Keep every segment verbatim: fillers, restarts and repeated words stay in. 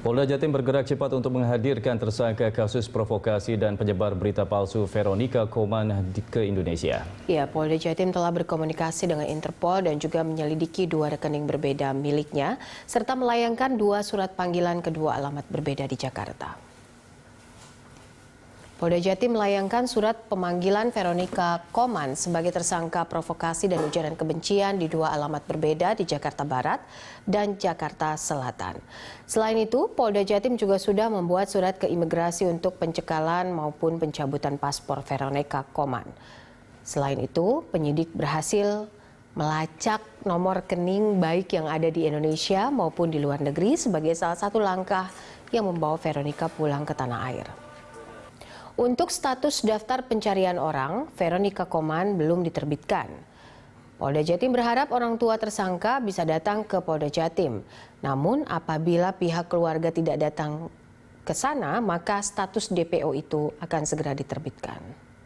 Polda Jatim bergerak cepat untuk menghadirkan tersangka kasus provokasi dan penyebar berita palsu Veronica Koman ke Indonesia. Ya, Polda Jatim telah berkomunikasi dengan Interpol dan juga menyelidiki dua rekening berbeda miliknya, serta melayangkan dua surat panggilan ke dua alamat berbeda di Jakarta. Polda Jatim melayangkan surat pemanggilan Veronica Koman sebagai tersangka provokasi dan ujaran kebencian di dua alamat berbeda di Jakarta Barat dan Jakarta Selatan. Selain itu, Polda Jatim juga sudah membuat surat ke imigrasi untuk pencekalan maupun pencabutan paspor Veronica Koman. Selain itu, penyidik berhasil melacak nomor rekening baik yang ada di Indonesia maupun di luar negeri sebagai salah satu langkah yang membawa Veronica pulang ke tanah air. Untuk status daftar pencarian orang, Veronica Koman belum diterbitkan. Polda Jatim berharap orang tua tersangka bisa datang ke Polda Jatim. Namun apabila pihak keluarga tidak datang ke sana, maka status D P O itu akan segera diterbitkan.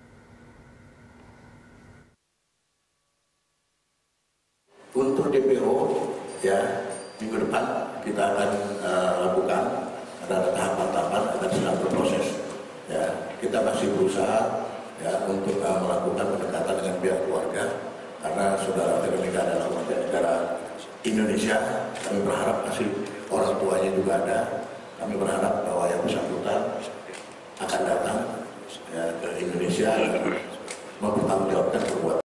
Untuk D P O, ya minggu depan kita akan uh, lakukan, ada tahapan-tahapan, akan sedang berproses. Ya, kita masih berusaha ya untuk uh, melakukan pendekatan dengan pihak keluarga karena saudara Veronica adalah warga negara Indonesia. Kami berharap masih orang tuanya juga ada. Kami berharap bahwa yang bersangkutan akan datang ya, ke Indonesia dan mempertanggungjawabkan perbuatan.